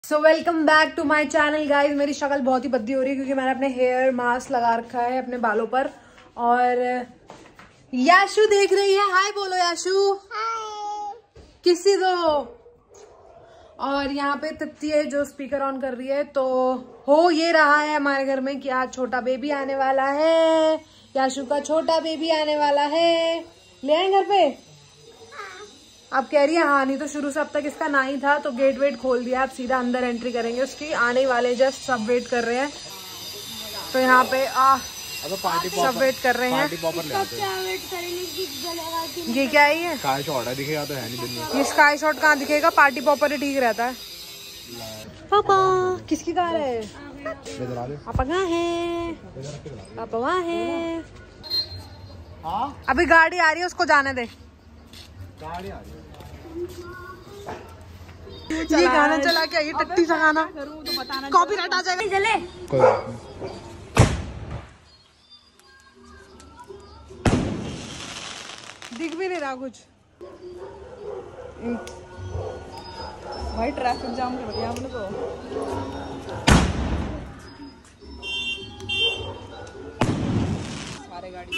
So welcome back to my channel guys. मेरी शक्ल बहुत ही भद्दी हो रही है क्योंकि मैंने अपने हेयर मास्क लगा रखा है अपने बालों पर। और याशु देख रही है, हाय बोलो याशु, किसी दो। और यहाँ पे तृप्ति है जो स्पीकर ऑन कर रही है। तो हो ये रहा है हमारे घर में कि आज छोटा बेबी आने वाला है, याशु का छोटा बेबी आने वाला है। ले आए घर पे? अब कह रही है हाँ, नहीं तो शुरू से अब तक इसका ना ही था। तो गेट वेट खोल दिया, अब सीधा अंदर एंट्री करेंगे उसकी। आने वाले जस्ट सब वेट कर रहे हैं। तो यहाँ पे सब वेट कर रहे हैं। ये क्या है? ये स्काई शॉट है, दिखेगा तो है नहीं दिन में। ये स्काई शॉट कहाँ दिखेगा? पार्टी पॉपर ही ठीक रहता है। पापा किसकी कार है? पापा कहाँ है? पापा वहाँ है। अभी गाड़ी आ रही है, उसको जाने दे। गाड़ी आ रही है। ये गाना चला के आई टट्टी सा गाना, कॉपीराइट आ जाएगा। चले कोई बात नहीं। दिख भी नहीं रहा कुछ भाई, ट्रैफिक जाम कर दिया हमने तो। सारे गाड़ी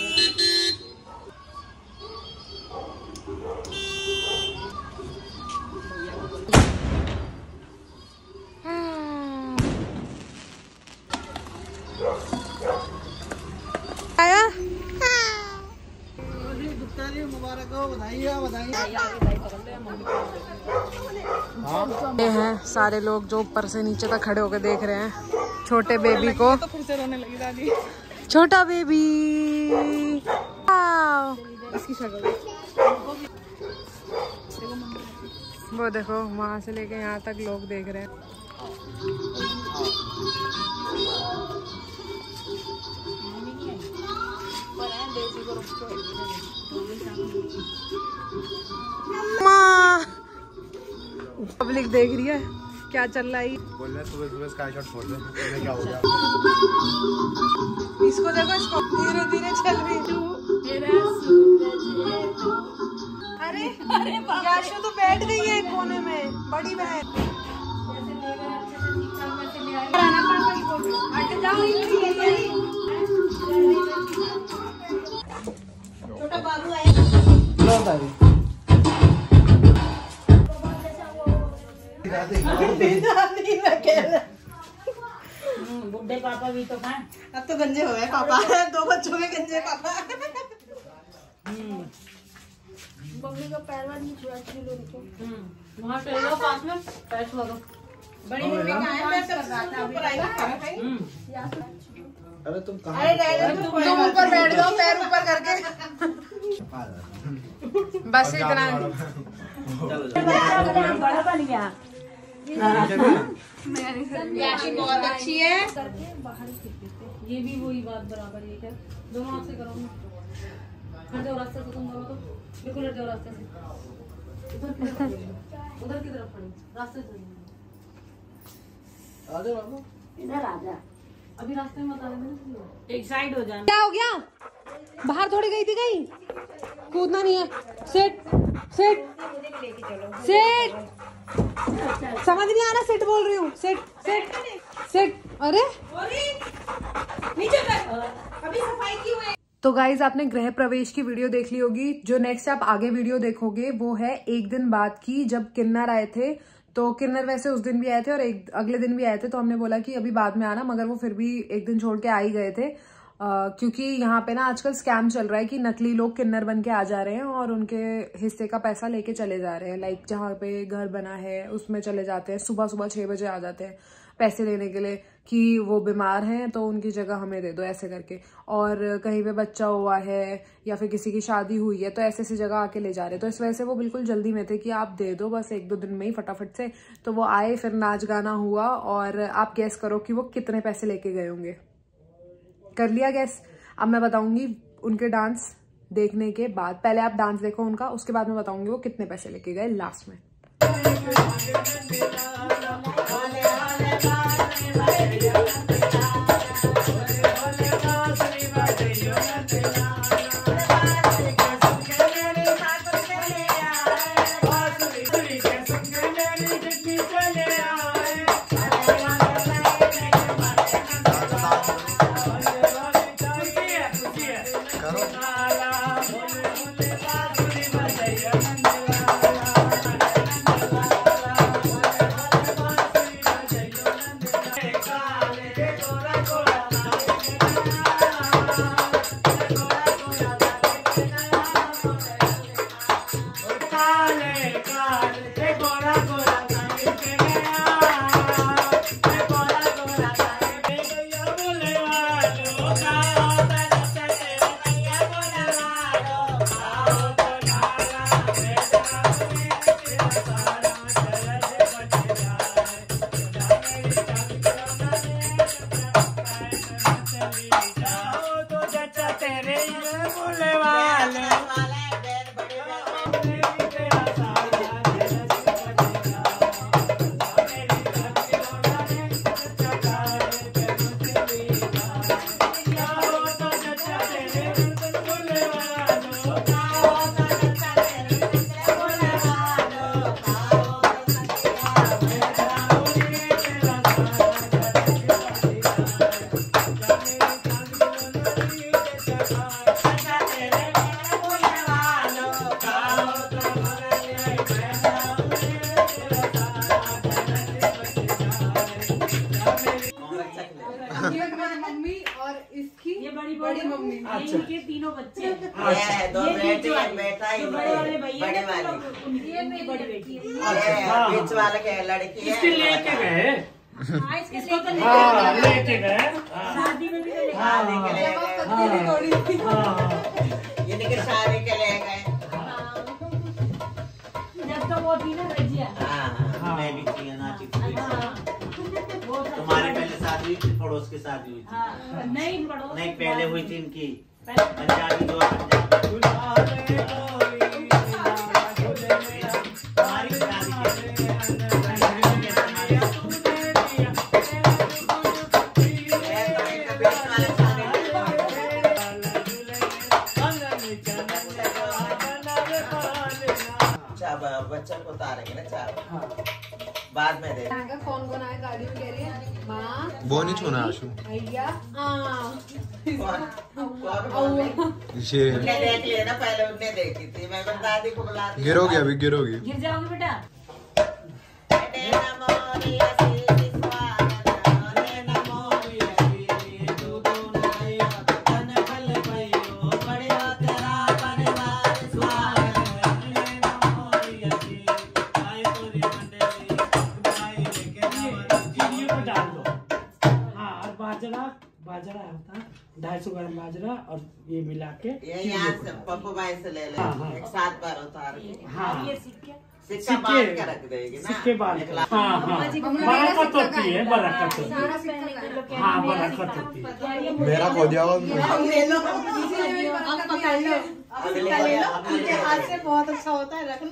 आया। मुबारक हो, बधाई बधाई। ये हैं सारे लोग जो ऊपर से नीचे तक खड़े होकर देख रहे हैं छोटे बेबी को। तो फिर से रोने लगी दादी। छोटा बेबी इसकी शक्ल वो देखो, वहां से लेके यहाँ तक लोग देख रहे हैं। पब्लिक देख रही है क्या चल रहा है। बोल रहे सुबह सुबह स्काई शॉट फोड़ दे, इसमें क्या हो गया? इसको देखो, इसको धीरे धीरे चल रही। अरे याशु तो बैठ गई है एक कोने में, बड़ी बहन। छोटा बाबू आया। बुड्ढे पापा भी तो खाए। अब तो गंजे हो गए पापा। 2 बच्चों के गंजे पापा। बबली का पैर वार नहीं छुआ उनको। वहाँ चले जाओ पास में, पैर छुआ दो। बड़ी मम्मी कहाँ है? मैं सब ऊपर आई हूँ। अरे तुम कहाँ? तुम ऊपर बैठ जाओ, पैर ऊपर करके। बस इतना। बड़ा बन गया। याशी बहुत अच्छी है। ये भी वही बात बराबर है क्या? दोनों हाथ से करो ना। हट जाओ रास्ते से, तुम दोनों तो बिल्कुल हट जाओ रास्ते से। उधर की तरफ पड़ी, रास्ते से। इधर आ जा। अभी रास्ते में बता देना, एक साइड हो जाना। क्या हो गया? बाहर थोड़ी गई थी कहीं, कूदना नहीं है। सेट सेट सेट, समझ नहीं आ रहा। सेट बोल रही हूँ, सेट सेट सेट। अरे नीचे अभी सफाई की हुई। तो गाइज आपने गृह प्रवेश की वीडियो देख ली होगी। जो नेक्स्ट आप आगे वीडियो देखोगे वो है एक दिन बाद की, जब किन्नर आए थे। तो किन्नर वैसे उस दिन भी आए थे और एक अगले दिन भी आए थे। तो हमने बोला कि अभी बाद में आना, मगर वो फिर भी एक दिन छोड़ के आ ही गए थे। क्योंकि यहाँ पे ना आजकल स्कैम चल रहा है कि नकली लोग किन्नर बन के आ जा रहे हैं और उनके हिस्से का पैसा लेके चले जा रहे हैं। लाइक जहाँ पे घर बना है उसमें चले जाते हैं, सुबह सुबह 6 बजे आ जाते हैं पैसे लेने के लिए कि वो बीमार हैं तो उनकी जगह हमें दे दो, ऐसे करके। और कहीं पे बच्चा हुआ है या फिर किसी की शादी हुई है तो ऐसे ऐसी जगह आके ले जा रहे हैं। तो इस वजह से वो बिल्कुल जल्दी में थे कि आप दे दो बस 1-2 दिन में ही फटाफट से। तो वो आए, फिर नाच गाना हुआ और आप गैस करो कि वो कितने पैसे लेके गए होंगे। कर लिया गैस? अब मैं बताऊंगी उनके डांस देखने के बाद। पहले आप डांस देखो उनका, उसके बाद मैं बताऊंगी वो कितने पैसे लेके गए लास्ट में। बड़ी मम्मी। इनके तीनों बच्चे ये दो बेटे एक बेटा ही बड़े वाले भैया बड़े वाले ये मेरी बड़ी बेटी है। बीच वाले के लड़की है इसके लेके गए इसको तो लेके गए शादी में भी तो लेके शादी के लिए गए यानी कि शादी के लिए गए जब तो वो थी ना रजिया। मैं भी थी नाची थी तुम्हारी पहले शादी हुई थी पड़ोस की शादी हुई थी नहीं पड़ोस नहीं पहले हुई थी इनकी पंजाबी जो पंजाबी बच्चा को उतारेंगे ना चार बाद में दे कौन कौन आया गाड़ी में कह रही है माँ वो नहीं छूना आशु भैया ये उन्हें देख लिया ना पहले उन्हें देखी थी मैं दादी को बुला गिरोगी अभी गिरोगी गिर जाओगे बेटा। बाजरा होता 250 ग्राम बाजरा और ये मिला के ये यहाँ से पप्पू भाई से ले ले एक साथ बार उतार के ये सिक्के सिक्का बांध के रख देगी ना सिक्के बांध के बरकत होती है बरकत होती है हाँ बरकत होती है मेरा खो दिया हाथ से बहुत अच्छा होता है रख लो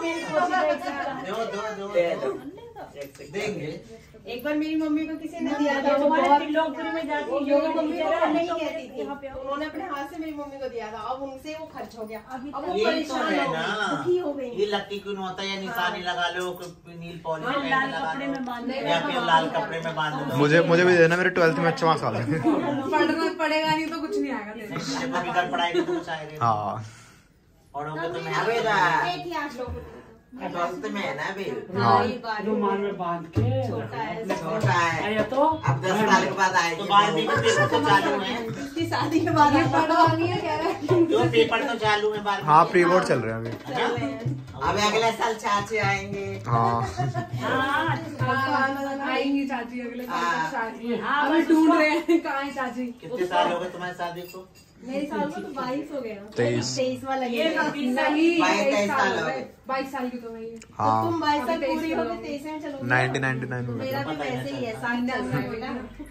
देंगे एक बार मेरी मम्मी को किसी ने दिया था लोकपुरी में जाती है मम्मी को नहीं कहती थी उन्होंने अपने हाथ से मेरी मम्मी को दिया था अब उनसे वो खर्च हो गया अब वो ये तो परेशान है ना हो गई ये लक्की क्यों होता है या निशानी लगा लो नील पॉलिश लाल लगा कपड़े में बांध लो या फिर लाल कपड़े में बांध दो मुझे भी देना मेरे 12th में अच्छा मार्क्स आ गए पढ़ना पड़ेगा नहीं तो कुछ नहीं आएगा तेरे। कभी कर पढ़ाएगी तो कुछ आएगा हाँ पढ़ोगे तो मैं एक ही आठ लोग दोस्त में है ना अभी रुमाल में बांध के छोटा है या तो अब 10 साल के बाद आएगी बारहवीं में पेपर तो चालू है उसकी शादी के बाद पढ़वानी है कह रहा है जो पेपर तो चालू है बारहवीं हाँ प्री बोर्ड चल रहे हैं अभी अब अगले साल चाची आएंगे हाँ आएंगी चाची अगले साल हाँ। शादी अभी ढूंढ रहे हैं कहाँ है चाची। कितने साल हो गए तुम्हारी शादी को मेरे साल को तो 22 हो गया 23 वाला ये नहीं 22 साल हो गए 22 साल की तो मैं ही। हाँ तुम 22 साल पूरी हो गए 23 में चलो 1999 में मेरा भी वैसे ही है 7 साल का बेटा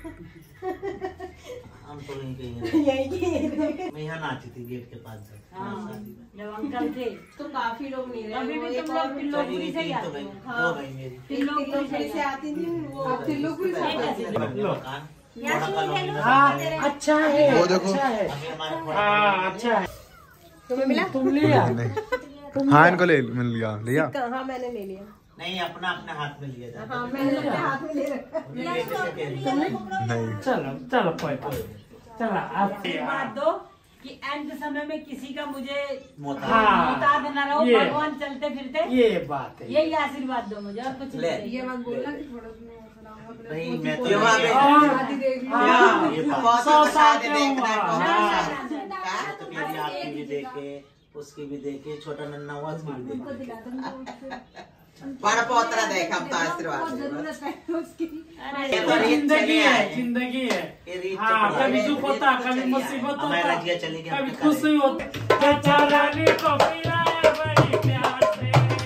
हम तो यहीं कहीं मैं यहाँ नाची थी गेट के पास से जब अंकल थे तो काफी लोग नहीं रहे अभी भी वो तुम एक लोग और लोकपुरी से ही तो आते गई हो। हो गई मेरी तिल्लोपुरी से आती थी वो अब तिल्लोपुरी से आते हैं। मकान थोड़ा कॉलोनी हाँ अच्छा है वो देखो अच्छा है अभी हमारा हाँ अच्छा है तुम्हें मिला तुम लिया हाँ इनको मिल लिया हाँ मैंने ले लिया नहीं अपना अपने हाथ में लिया जाता हाँ मैंने अपने हाथ में ले रखा ये कैसे कह रही है? नहीं चलो चलो कोई चलो आप बात दो कि एंड समय में किसी का मुझे मोता हाँ मुताद न रहो ये। भगवान चलते फिरते ये बात है यही आशीर्वाद दो मुझे और कुछ ले। नहीं चाहिए। ये मत बोलना कि थोड़ा नहीं मैं तो शादी देख लो हाँ ये बहुत सौ साल शादी के देखना है हुआ। बहुत हाँ। शादी तो मेरी आपकी भी देखे उसकी भी देखे छोटा नन्ना हुआ उसकी भी देखे बड़ा पोतरा देखा हम तो आशीर्वाद जिंदगी है जिंदगी है हाँ कभी दुख होता कभी मुसीबत होता कभी खुशी होती रानी को पिलाया बड़ी प्यार से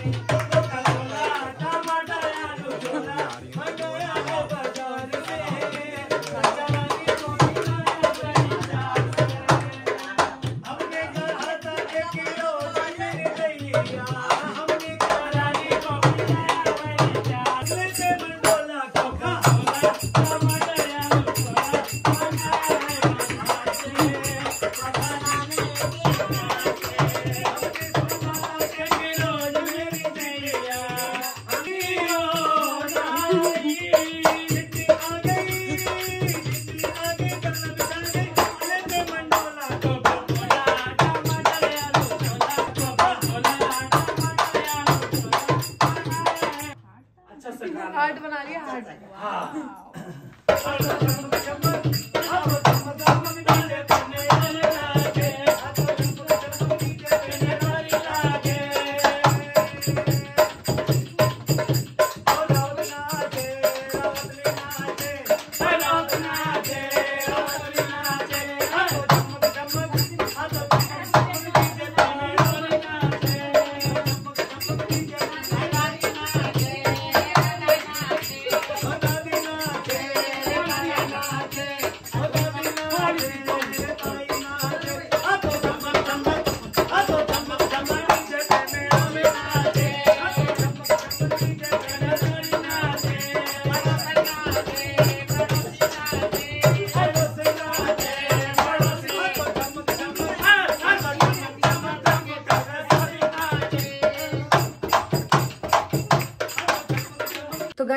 टमाटर आलू छोला मंगाया है बाजार से रानी को पिलाया बड़ी प्यार से हमने घर हटा के किलो बजर दैया हमने रानी को पिलाया बड़ी प्यार से मंडोला को खाओला टमाटर आलू छोला मंगाया है बाजार से हार्ट बना लिया हार्ट हाँ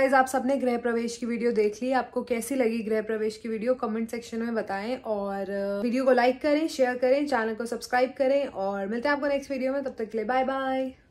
गाइज आप सबने गृह प्रवेश की वीडियो देख ली। आपको कैसी लगी गृह प्रवेश की वीडियो कमेंट सेक्शन में बताएं और वीडियो को लाइक करें, शेयर करें, चैनल को सब्सक्राइब करें और मिलते हैं आपको नेक्स्ट वीडियो में। तब तक के लिए बाय बाय।